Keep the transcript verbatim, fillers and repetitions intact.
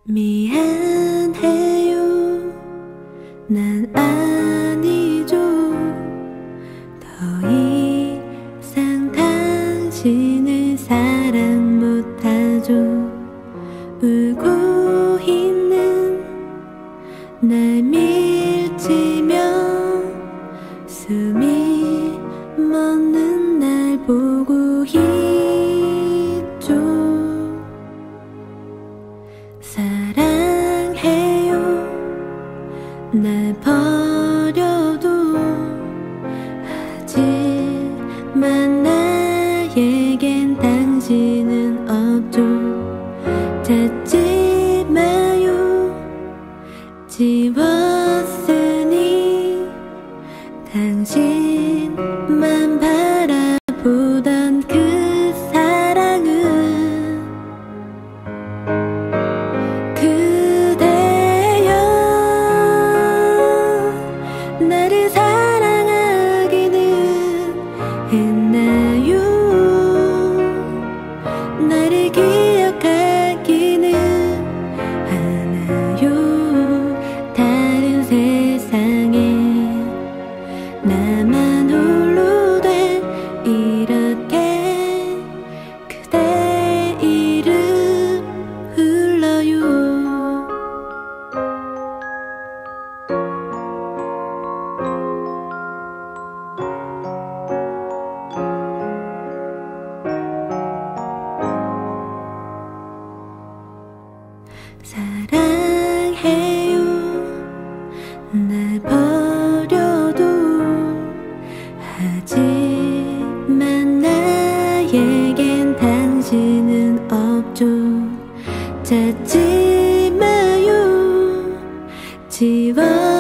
미안해요. 난 아니죠. 더 이상 당신을 사랑 못하죠. 울고 있는 날 밀치며 숨이 멎는 날 보고 있죠. 사랑해요. 날 버려도 하지만 나에겐 당신은 없죠. 찾지 마요. 지웠으니 당신만 바라보던 그 사랑은 그대여. 나를 사랑하기는 했나요? 나를 기억하기는 하나요? 다른 세상에 나만 홀로 돼 이렇게 그대 이름 흘러요. 사랑해요. 날 버려도 하지만 나에겐 당신은 없죠. 찾지 마요. 지워